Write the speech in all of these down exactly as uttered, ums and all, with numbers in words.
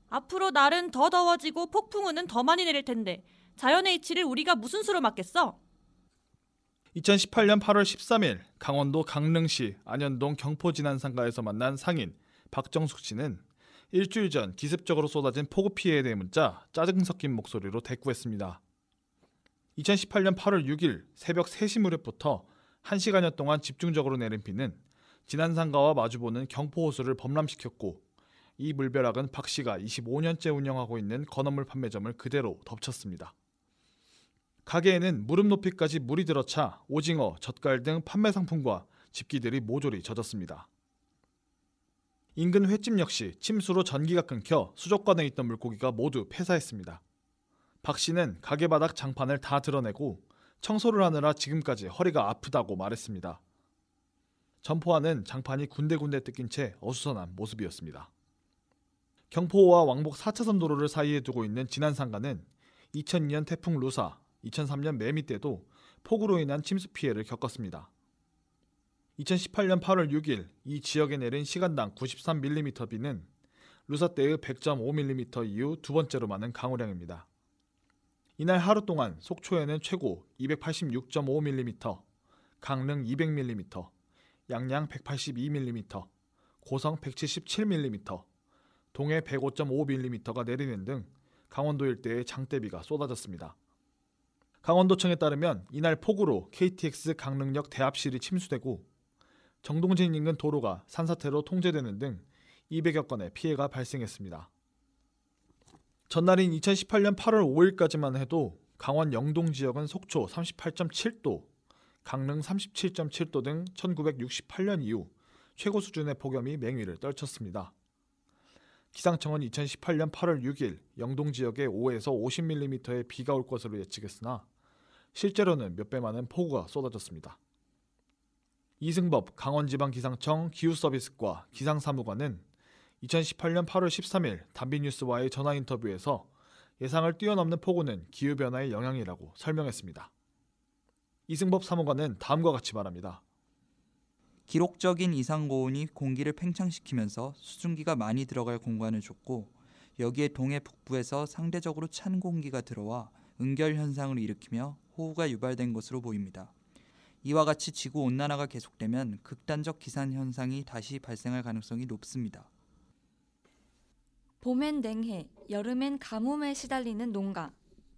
앞으로 날은 더 더워지고 폭풍우는 더 많이 내릴 텐데 자연의 이치를 우리가 무슨 수로 막겠어? 이천십팔년 팔월 십삼일 강원도 강릉시 안현동 경포 진안상가에서 만난 상인 박정숙 씨는 일주일 전 기습적으로 쏟아진 폭우 피해에 대해 묻자 짜증 섞인 목소리로 대꾸했습니다. 이천십팔년 팔월 육일 새벽 세시 무렵부터 한 시간여 동안 집중적으로 내린 비는 진안상가와 마주보는 경포호수를 범람시켰고 이 물벼락은 박 씨가 이십오년째 운영하고 있는 건어물 판매점을 그대로 덮쳤습니다. 가게에는 무릎 높이까지 물이 들어차 오징어, 젓갈 등 판매 상품과 집기들이 모조리 젖었습니다. 인근 횟집 역시 침수로 전기가 끊겨 수족관에 있던 물고기가 모두 폐사했습니다. 박 씨는 가게 바닥 장판을 다 드러내고 청소를 하느라 지금까지 허리가 아프다고 말했습니다. 점포 안은 장판이 군데군데 뜯긴 채 어수선한 모습이었습니다. 경포와 왕복 사차선 도로를 사이에 두고 있는 진안상가는 이천이년 태풍 루사, 이천삼년 매미 때도 폭우로 인한 침수 피해를 겪었습니다. 이천십팔년 팔월 육일 이 지역에 내린 시간당 구십삼 밀리미터 비는 루사 때의 백 점 오 밀리미터 이후 두 번째로 많은 강우량입니다. 이날 하루 동안 속초에는 최고 이백팔십육 점 오 밀리미터, 강릉 이백 밀리미터, 양양 백팔십이 밀리미터, 고성 백칠십칠 밀리미터, 동해 백오 점 오 밀리미터가 내리는 등 강원도 일대에 장대비가 쏟아졌습니다. 강원도청에 따르면 이날 폭우로 케이티엑스 강릉역 대합실이 침수되고 정동진 인근 도로가 산사태로 통제되는 등 이백여 건의 피해가 발생했습니다. 전날인 이천십팔년 팔월 오일까지만 해도 강원 영동 지역은 속초 삼십팔 점 칠도, 강릉 삼십칠 점 칠도 등 천구백육십팔년 이후 최고 수준의 폭염이 맹위를 떨쳤습니다. 기상청은 이천십팔년 팔월 육일 영동 지역에 오에서 오십 밀리미터의 비가 올 것으로 예측했으나 실제로는 몇 배 많은 폭우가 쏟아졌습니다. 이승법 강원지방기상청 기후서비스과 기상사무관은 이천십팔년 팔월 십삼일 단비뉴스와의 전화 인터뷰에서 예상을 뛰어넘는 폭우는 기후변화의 영향이라고 설명했습니다. 이승법 사무관은 다음과 같이 말합니다. 기록적인 이상고온이 공기를 팽창시키면서 수증기가 많이 들어갈 공간을 줬고 여기에 동해 북부에서 상대적으로 찬 공기가 들어와 응결 현상을 일으키며 호우가 유발된 것으로 보입니다. 이와 같이 지구온난화가 계속되면 극단적 기상 현상이 다시 발생할 가능성이 높습니다. 봄엔 냉해, 여름엔 가뭄에 시달리는 농가.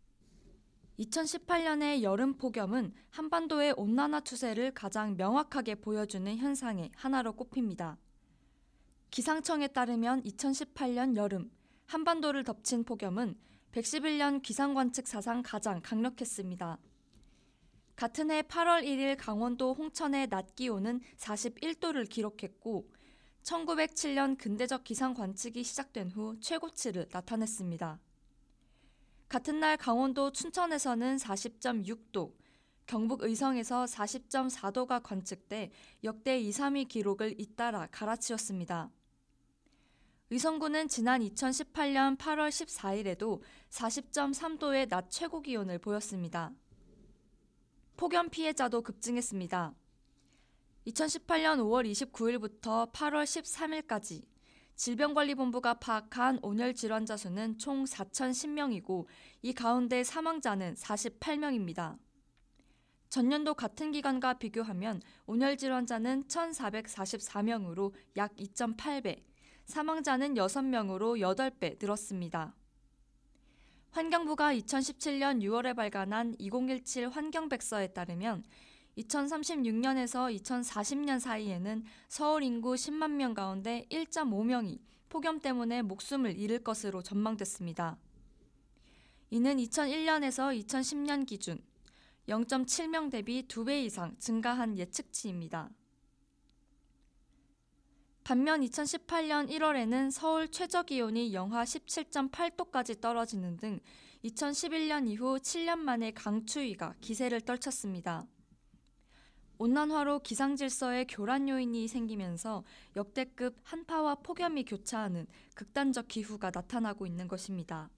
이천십팔년의 여름 폭염은 한반도의 온난화 추세를 가장 명확하게 보여주는 현상의 하나로 꼽힙니다. 기상청에 따르면 이천십팔년 여름 한반도를 덮친 폭염은 백십일년 기상관측 사상 가장 강력했습니다. 같은 해 팔월 일일 강원도 홍천의 낮 기온은 사십일도를 기록했고 천구백칠년 근대적 기상 관측이 시작된 후 최고치를 나타냈습니다. 같은 날 강원도 춘천에서는 사십 점 육도, 경북 의성에서 사십 점 사도가 관측돼 역대 이, 삼위 기록을 잇따라 갈아치웠습니다. 의성군은 지난 이천십팔년 팔월 십사일에도 사십 점 삼도의 낮 최고 기온을 보였습니다. 폭염 피해자도 급증했습니다. 이천십팔년 오월 이십구일부터 팔월 십삼일까지 질병관리본부가 파악한 온열 질환자 수는 총 사천십 명이고 이 가운데 사망자는 사십팔 명입니다. 전년도 같은 기간과 비교하면 온열 질환자는 천사백사십사 명으로 약 이 점 팔 배, 사망자는 여섯 명으로 여덟 배 늘었습니다. 환경부가 이천십칠년 유월에 발간한 이천십칠 환경백서에 따르면 이천삼십육년에서 이천사십년 사이에는 서울 인구 십만 명 가운데 일 점 오 명이 폭염 때문에 목숨을 잃을 것으로 전망됐습니다. 이는 이천일년에서 이천십년 기준 영 점 칠 명 대비 두 배 이상 증가한 예측치입니다. 반면 이천십팔년 일월에는 서울 최저기온이 영하 십칠 점 팔도까지 떨어지는 등 이천십일년 이후 칠 년 만에 강추위가 기세를 떨쳤습니다. 온난화로 기상질서에 교란 요인이 생기면서 역대급 한파와 폭염이 교차하는 극단적 기후가 나타나고 있는 것입니다.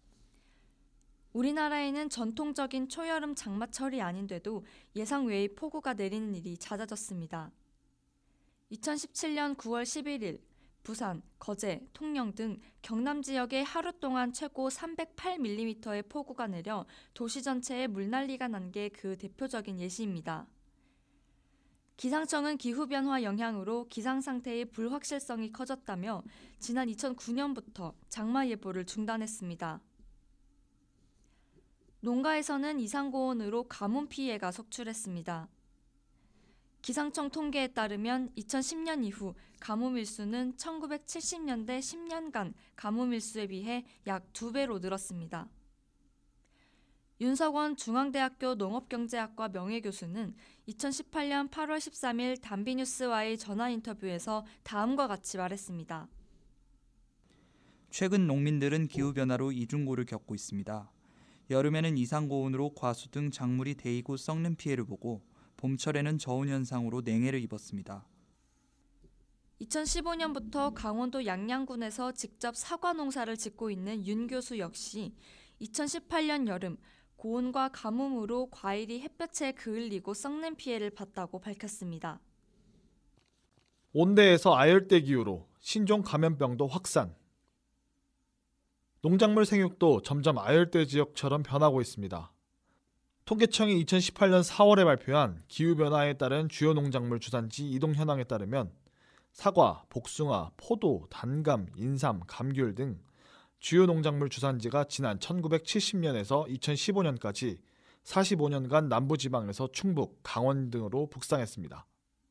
우리나라에는 전통적인 초여름 장마철이 아닌데도 예상 외의 폭우가 내리는 일이 잦아졌습니다. 이천십칠년 구월 십일일 부산, 거제, 통영 등 경남 지역에 하루 동안 최고 삼백팔 밀리미터의 폭우가 내려 도시 전체에 물난리가 난 게 그 대표적인 예시입니다. 기상청은 기후변화 영향으로 기상 상태의 불확실성이 커졌다며 지난 이천구 년부터 장마 예보를 중단했습니다. 농가에서는 이상고온으로 가뭄 피해가 속출했습니다. 기상청 통계에 따르면 이천십 년 이후 가뭄 일수는 천구백칠십 년대 십 년간 가뭄 일수에 비해 약 두 배로 늘었습니다. 윤석원 중앙대학교 농업경제학과 명예교수는 이천십팔 년 팔월 십삼일 단비뉴스와의 전화 인터뷰에서 다음과 같이 말했습니다. 최근 농민들은 기후변화로 이중고를 겪고 있습니다. 여름에는 이상고온으로 과수 등 작물이 데이고 썩는 피해를 보고 봄철에는 저온 현상으로 냉해를 입었습니다. 이천십오 년부터 강원도 양양군에서 직접 사과 농사를 짓고 있는 윤 교수 역시 이천십팔 년 여름 고온과 가뭄으로 과일이 햇볕에 그을리고 썩는 피해를 봤다고 밝혔습니다. 온대에서 아열대 기후로 신종 감염병도 확산. 농작물 생육도 점점 아열대 지역처럼 변하고 있습니다. 통계청이 이천십팔 년 사월에 발표한 기후변화에 따른 주요 농작물 주산지 이동 현황에 따르면 사과, 복숭아, 포도, 단감, 인삼, 감귤 등 주요 농작물 주산지가 지난 천구백칠십 년에서 이천십오 년까지 사십오 년간 남부지방에서 충북, 강원 등으로 북상했습니다.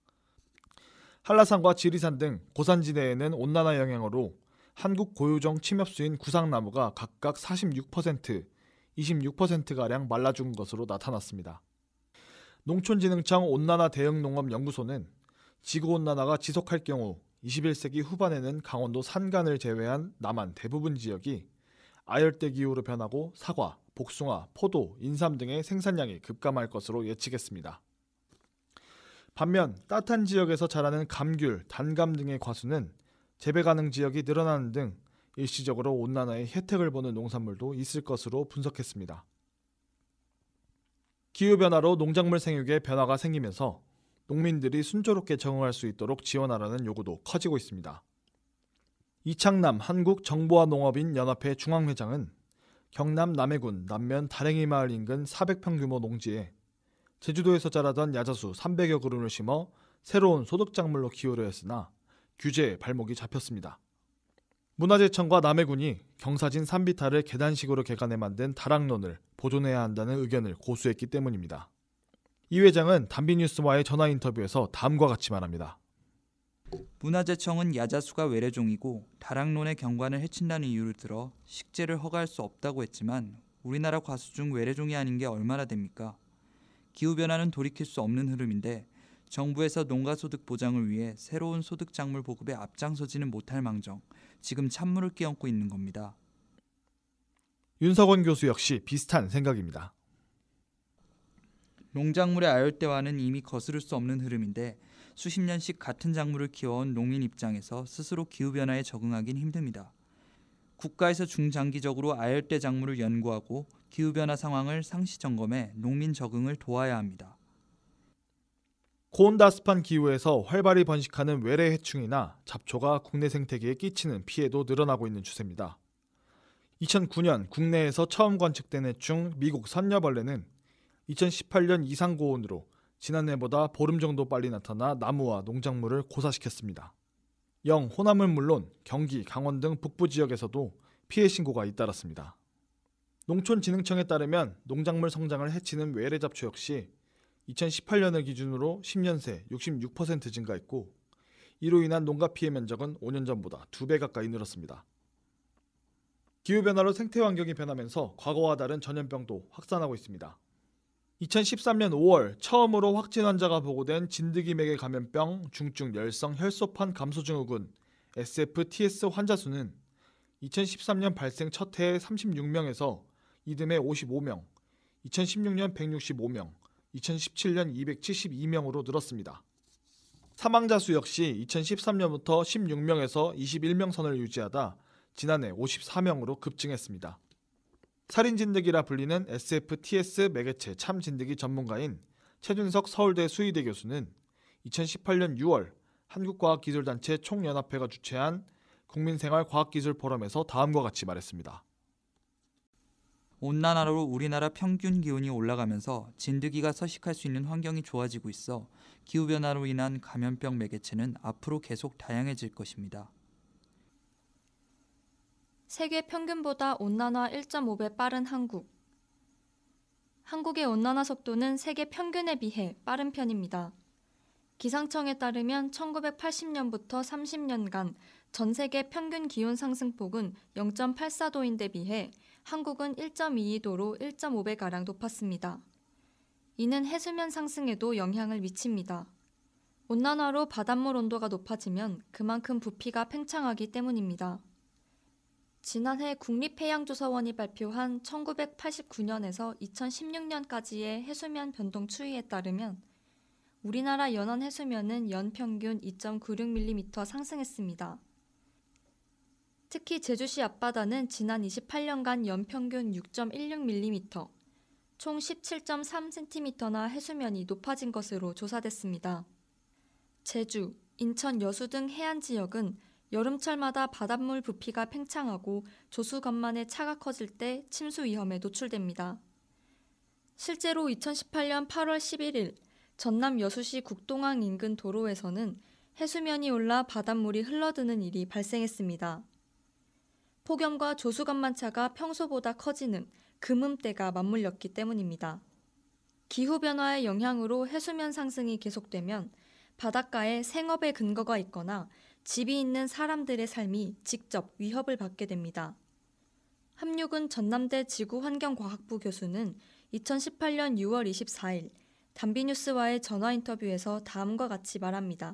한라산과 지리산 등 고산지대에는 온난화 영향으로 한국 고유종 침엽수인 구상나무가 각각 사십육 퍼센트, 이십육 퍼센트가량 말라 죽은 것으로 나타났습니다. 농촌진흥청 온난화 대응농업연구소는 지구온난화가 지속할 경우 이십일 세기 후반에는 강원도 산간을 제외한 남한 대부분 지역이 아열대 기후로 변하고 사과, 복숭아, 포도, 인삼 등의 생산량이 급감할 것으로 예측했습니다. 반면 따뜻한 지역에서 자라는 감귤, 단감 등의 과수는 재배 가능 지역이 늘어나는 등 일시적으로 온난화의 혜택을 보는 농산물도 있을 것으로 분석했습니다. 기후변화로 농작물 생육에 변화가 생기면서 농민들이 순조롭게 적응할 수 있도록 지원하라는 요구도 커지고 있습니다. 이창남 한국정보화농업인 연합회 중앙회장은 경남 남해군 남면 다랭이 마을 인근 사백 평 규모 농지에 제주도에서 자라던 야자수 삼백여 그루를 심어 새로운 소득작물로 키우려 했으나 규제에 발목이 잡혔습니다. 문화재청과 남해군이 경사진 산비탈을 계단식으로 개간해 만든 다락론을 보존해야 한다는 의견을 고수했기 때문입니다. 이 회장은 단비뉴스와의 전화 인터뷰에서 다음과 같이 말합니다. 문화재청은 야자수가 외래종이고 다락론의 경관을 해친다는 이유를 들어 식재를 허가할 수 없다고 했지만 우리나라 과수 중 외래종이 아닌 게 얼마나 됩니까? 기후변화는 돌이킬 수 없는 흐름인데 정부에서 농가소득 보장을 위해 새로운 소득작물 보급에 앞장서지는 못할 망정 지금 찬물을 끼얹고 있는 겁니다. 윤석원 교수 역시 비슷한 생각입니다. 농작물의 아열대화는 이미 거스를 수 없는 흐름인데 수십 년씩 같은 작물을 키워온 농민 입장에서 스스로 기후변화에 적응하긴 힘듭니다. 국가에서 중장기적으로 아열대 작물을 연구하고 기후변화 상황을 상시 점검해 농민 적응을 도와야 합니다. 고온다습한 기후에서 활발히 번식하는 외래 해충이나 잡초가 국내 생태계에 끼치는 피해도 늘어나고 있는 추세입니다. 이천구 년 국내에서 처음 관측된 해충 미국 선녀벌레는 이천십팔 년 이상 고온으로 지난해보다 보름 정도 빨리 나타나 나무와 농작물을 고사시켰습니다. 영, 호남은 물론 경기, 강원 등 북부 지역에서도 피해 신고가 잇따랐습니다. 농촌진흥청에 따르면 농작물 성장을 해치는 외래 잡초 역시 이천십팔 년을 기준으로 십 년 새 육십육 퍼센트 증가했고 이로 인한 농가 피해 면적은 오 년 전보다 두 배 가까이 늘었습니다. 기후변화로 생태환경이 변하면서 과거와 다른 전염병도 확산하고 있습니다. 이천십삼 년 오월 처음으로 확진 환자가 보고된 진드기맥의 감염병 중증 열성 혈소판 감소증후군 에스에프티에스 환자 수는 이천십삼 년 발생 첫 해에 삼십육 명에서 이듬해 오십오 명, 이천십육 년 백육십오 명, 이천십칠 년 이백칠십이 명으로 늘었습니다. 사망자 수 역시 이천십삼 년부터 십육 명에서 이십일 명 선을 유지하다 지난해 오십사 명으로 급증했습니다. 살인진드기라 불리는 에스에프티에스 매개체 참진드기 전문가인 최준석 서울대 수의대 교수는 이천십팔 년 유월 한국과학기술단체 총연합회가 주최한 국민생활과학기술 포럼에서 다음과 같이 말했습니다. 온난화로 우리나라 평균 기온이 올라가면서 진드기가 서식할 수 있는 환경이 좋아지고 있어 기후변화로 인한 감염병 매개체는 앞으로 계속 다양해질 것입니다. 세계 평균보다 온난화 일 점 오 배 빠른 한국. 한국의 온난화 속도는 세계 평균에 비해 빠른 편입니다. 기상청에 따르면 천구백팔십 년부터 삼십 년간 전 세계 평균 기온 상승폭은 영 점 팔사 도인데 비해 한국은 일 점 이이 도로 일 점 오 배가량 높았습니다. 이는 해수면 상승에도 영향을 미칩니다. 온난화로 바닷물 온도가 높아지면 그만큼 부피가 팽창하기 때문입니다. 지난해 국립해양조사원이 발표한 천구백팔십구 년에서 이천십육 년까지의 해수면 변동 추이에 따르면 우리나라 연안 해수면은 연평균 이 점 구육 밀리미터 상승했습니다. 특히 제주시 앞바다는 지난 이십팔 년간 연평균 육 점 일육 밀리미터, 총 십칠 점 삼 센티미터나 해수면이 높아진 것으로 조사됐습니다. 제주, 인천 여수 등 해안 지역은 여름철마다 바닷물 부피가 팽창하고 조수간만의 차가 커질 때 침수 위험에 노출됩니다. 실제로 이천십팔 년 팔월 십일일 전남 여수시 국동항 인근 도로에서는 해수면이 올라 바닷물이 흘러드는 일이 발생했습니다. 폭염과 조수간만차가 평소보다 커지는 금음대가 맞물렸기 때문입니다. 기후변화의 영향으로 해수면 상승이 계속되면 바닷가에 생업의 근거가 있거나 집이 있는 사람들의 삶이 직접 위협을 받게 됩니다. 함육은 전남대 지구환경과학부 교수는 이천십팔 년 유월 이십사일 단비뉴스와의 전화 인터뷰에서 다음과 같이 말합니다.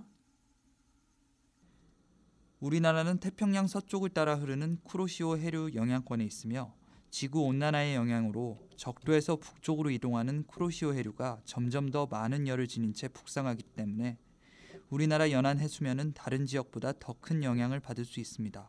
우리나라는 태평양 서쪽을 따라 흐르는 쿠로시오 해류 영향권에 있으며 지구온난화의 영향으로 적도에서 북쪽으로 이동하는 쿠로시오 해류가 점점 더 많은 열을 지닌 채 북상하기 때문에 우리나라 연안 해수면은 다른 지역보다 더 큰 영향을 받을 수 있습니다.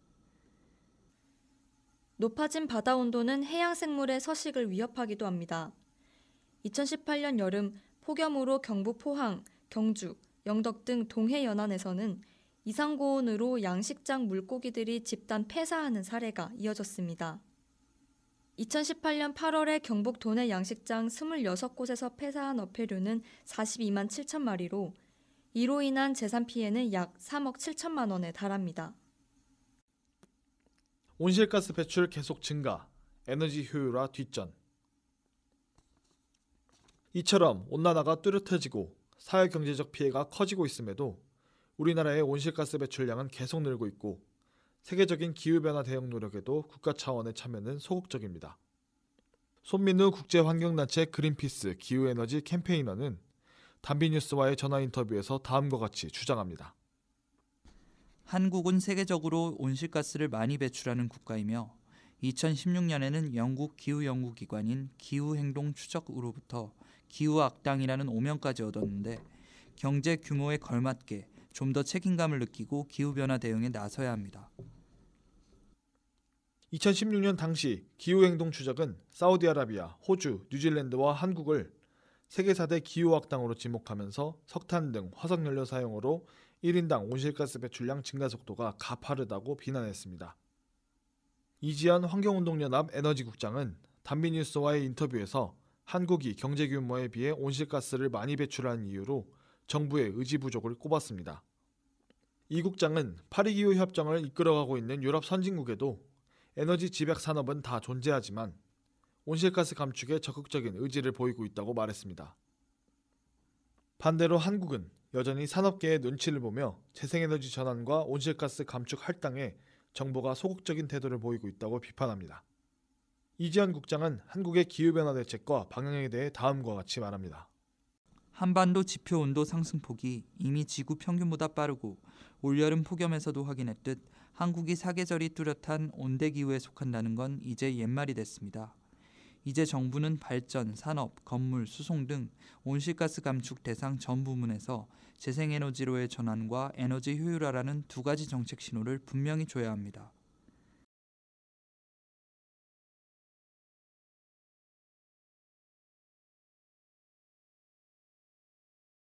높아진 바다 온도는 해양 생물의 서식을 위협하기도 합니다. 이천십팔 년 여름 폭염으로 경북 포항, 경주, 영덕 등 동해 연안에서는 이상고온으로 양식장 물고기들이 집단 폐사하는 사례가 이어졌습니다. 이천십팔 년 팔월에 경북 도내 양식장 이십육 곳에서 폐사한 어패류는 사십이만 칠천 마리로 이로 인한 재산 피해는 약 삼억 칠천만 원에 달합니다. 온실가스 배출 계속 증가, 에너지 효율화 뒷전. 이처럼 온난화가 뚜렷해지고 사회경제적 피해가 커지고 있음에도 우리나라의 온실가스 배출량은 계속 늘고 있고 세계적인 기후변화 대응 노력에도 국가 차원의 참여는 소극적입니다. 손민우 국제환경단체 그린피스 기후에너지 캠페이너는 단비뉴스와의 전화 인터뷰에서 다음과 같이 주장합니다. 한국은 세계적으로 온실가스를 많이 배출하는 국가이며 이천십육 년에는 영국 기후연구기관인 기후행동추적으로부터 기후악당이라는 오명까지 얻었는데 경제 규모에 걸맞게 좀 더 책임감을 느끼고 기후변화 대응에 나서야 합니다. 이천십육 년 당시 기후행동추적은 사우디아라비아, 호주, 뉴질랜드와 한국을 세계 사 대 기후악당으로 지목하면서 석탄 등 화석연료 사용으로 일 인당 온실가스 배출량 증가 속도가 가파르다고 비난했습니다. 이지연 환경운동연합 에너지국장은 단비뉴스와의 인터뷰에서 한국이 경제 규모에 비해 온실가스를 많이 배출하는 이유로 정부의 의지 부족을 꼽았습니다. 이 국장은 파리기후 협정을 이끌어가고 있는 유럽 선진국에도 에너지 집약 산업은 다 존재하지만 온실가스 감축에 적극적인 의지를 보이고 있다고 말했습니다. 반대로 한국은 여전히 산업계의 눈치를 보며 재생에너지 전환과 온실가스 감축 할당에 정부가 소극적인 태도를 보이고 있다고 비판합니다. 이지연 국장은 한국의 기후변화 대책과 방향에 대해 다음과 같이 말합니다. 한반도 지표 온도 상승폭이 이미 지구 평균보다 빠르고 올여름 폭염에서도 확인했듯 한국이 사계절이 뚜렷한 온대기후에 속한다는 건 이제 옛말이 됐습니다. 이제 정부는 발전, 산업, 건물, 수송 등 온실가스 감축 대상 전 부문에서 재생에너지로의 전환과 에너지 효율화라는 두 가지 정책 신호를 분명히 줘야 합니다.